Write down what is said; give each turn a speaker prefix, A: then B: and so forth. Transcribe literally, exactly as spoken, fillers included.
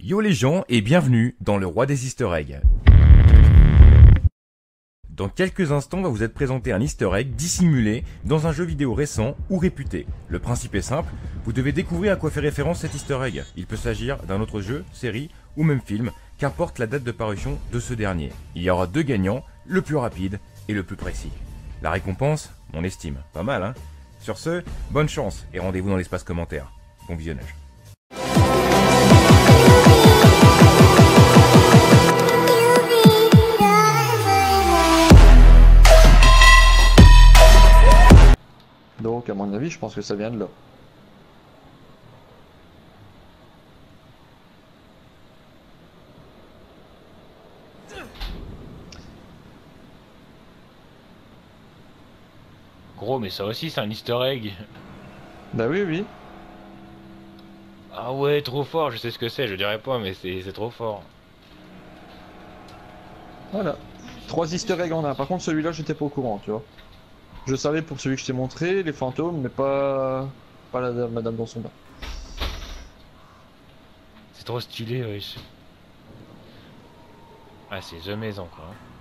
A: Yo les gens et bienvenue dans le roi des easter eggs. Dans quelques instants va vous être présenté un easter egg dissimulé dans un jeu vidéo récent ou réputé. Le principe est simple, vous devez découvrir à quoi fait référence cet easter egg. Il peut s'agir d'un autre jeu, série ou même film, qu'importe la date de parution de ce dernier. Il y aura deux gagnants, le plus rapide et le plus précis. La récompense, mon estime. Pas mal hein. Sur ce, bonne chance et rendez-vous dans l'espace commentaire. Bon visionnage.
B: Donc à mon avis je pense que ça vient de là.
C: Gros, mais ça aussi c'est un easter egg.
B: Bah oui oui.
C: Ah ouais, trop fort, je sais ce que c'est, je dirais pas, mais c'est trop fort.
B: Voilà. Trois easter eggs en un. Par contre celui-là j'étais pas au courant, tu vois. Je savais pour celui que je t'ai montré, les fantômes, mais pas pas la dame- madame dans son bain.
C: C'est trop stylé, wesh. Ah, c'est The Maison, quoi.